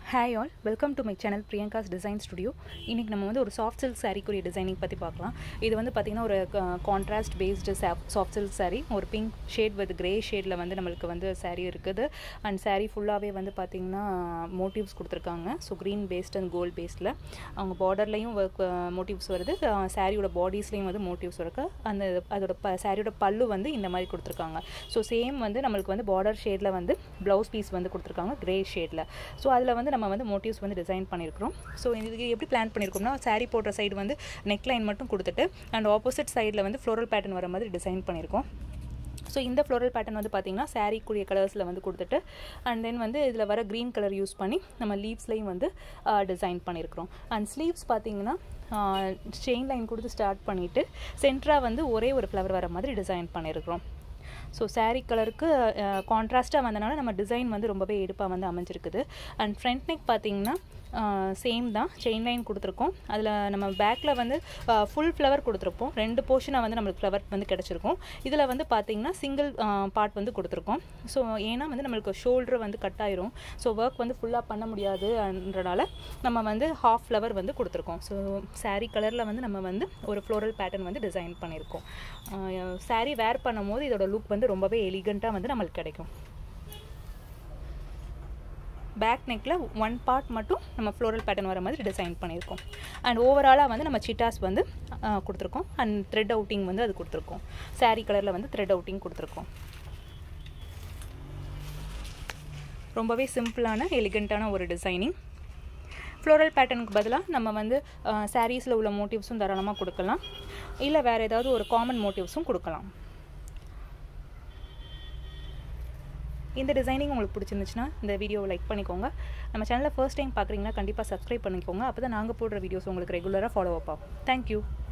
Hi all, welcome to my channel Priyanka's Design Studio. இன்னைக்கு நம்ம வந்து ஒரு சாஃப்ட் சில்க் saree குரிய டிசைனிங் பத்தி பார்க்கலாம். இது வந்து பாத்தீங்கன்னா ஒரு contrast based soft silk saree, ஒரு பிங்க் ஷேட் வித் கிரே ஷேட்ல வந்து நமக்கு வந்து saree இருக்குது. அண்ட் saree ஃபுல்லாவே வந்து பாத்தீங்கன்னா மோட்டிவ்ஸ் கொடுத்திருக்காங்க. So green based and gold basedல அவங்க borderலயும் மோட்டிவ்ஸ் வருது. சாரியோட பாடிஸ்லயும் வந்து மோட்டிவ்ஸ் இருக்கு. அந்த அதோட சாரியோட பல்லு வந்து இந்த மாதிரி கொடுத்திருக்காங்க. சோ சேம் வந்து நமக்கு வந்து border ஷேட்ல வந்து ப்ளவுஸ் பீஸ் வந்து கொடுத்திருக்காங்க கிரே ஷேட்ல. சோ அதுல வந்து நம்ம வந்து மோட்டிவ்ஸ் வந்து டிசைன் பண்ணியிருக்கிறோம். ஸோ இதுக்கு எப்படி பிளான் பண்ணியிருக்கோம்னா saree போடுற சைடு வந்து நெக் லைன் மட்டும் கொடுத்துட்டு அண்ட் ஆப்போசிட் சைடில் வந்து ஃப்ளோரல் பேட்டர்ன் வர மாதிரி டிசைன் பண்ணியிருக்கோம். ஸோ இந்த ஃப்ளோரல் பேட்டர்ன் வந்து பார்த்தீங்கன்னா சாரீக்குரிய கலர்ஸில் வந்து கொடுத்துட்டு அண்ட் தென் வந்து இதில் வர க்ரீன் கலர் யூஸ் பண்ணி நம்ம லீவ்ஸ்லையும் வந்து டிசைன் பண்ணியிருக்கிறோம். அண்ட் ஸ்லீவ்ஸ் பார்த்தீங்கன்னா செயின் லைன் கொடுத்து ஸ்டார்ட் பண்ணிவிட்டு சென்டராக வந்து ஒரே ஒரு ஃப்ளவர் வர மாதிரி டிசைன் பண்ணியிருக்கிறோம். ஸோ சாரீ கலருக்கு கான்ட்ராஸ்ட்டாக வந்தனால நம்ம டிசைன் வந்து ரொம்பவே எடுப்பாக வந்து அமைஞ்சிருக்குது. அண்ட் ஃப்ரண்ட் நெக் பார்த்தீங்கன்னா சேம் தான், செயின் லைன் கொடுத்துருக்கோம். அதில் நம்ம பேக்கில் வந்து ஃபுல் ஃப்ளவர் கொடுத்துருப்போம். 2 போர்ஷனாக வந்து நம்மளுக்கு ஃப்ளவர் வந்து கிடச்சிருக்கும். இதில் வந்து பார்த்தீங்கன்னா சிங்கிள் பார்ட் வந்து கொடுத்துருக்கோம். ஸோ ஏன்னா வந்து நம்மளுக்கு ஷோல்டர் வந்து கட் ஆயிரும். ஸோ ஒர்க் வந்து ஃபுல்லாக பண்ண முடியாதுன்றனால நம்ம வந்து ஹாஃப் ஃப்ளவர் வந்து கொடுத்துருக்கோம். ஸோ சாரீ கலரில் வந்து நம்ம வந்து ஒரு ஃப்ளோரல் பேட்டர்ன் வந்து டிசைன் பண்ணியிருக்கோம். சாரீ வேர் பண்ணும் போது இதோட லுக் வந்து ரொம்பவே எலிகண்ட்டாக வந்து நம்மளுக்கு கிடைக்கும். பேக் நெக்கில் 1 பார்ட் மட்டும் நம்ம ஃப்ளோரல் பேட்டர்ன் வர மாதிரி டிசைன் பண்ணியிருக்கோம். அண்ட் ஓவராலாக வந்து நம்ம சிட்டாஸ் வந்து கொடுத்துருக்கோம். அண்ட் த்ரெட் அவுட்டிங் வந்து அது கொடுத்துருக்கோம். சாரீ கலரில் வந்து த்ரெட் அவுட்டிங் கொடுத்துருக்கோம். ரொம்பவே சிம்பிளான எலிகண்ட்டான ஒரு டிசைனிங். ஃப்ளோரல் பேட்டர்னுக்கு பதிலாக நம்ம வந்து சாரீஸில் உள்ள மோட்டிவ்ஸும் தாராளமாக கொடுக்கலாம், இல்லை வேறு ஏதாவது ஒரு காமன் மோட்டிவ்ஸும் கொடுக்கலாம். இந்த டிசைனிங் உங்களுக்கு பிடிச்சிருந்துச்சுன்னா இந்த வீடியோவை லைக் பண்ணிக்கோங்க. நம்ம சேனலில் ஃபர்ஸ்ட் டைம் பார்க்குறீங்கன்னா கண்டிப்பாக சப்ஸ்கிரைப் பண்ணிக்கோங்க. அப்போ தான் நாங்கள் போடுற வீடியோஸ் உங்களுக்கு ரெகுலராக ஃபாலோ அப் ஆகும். தேங்க்யூ.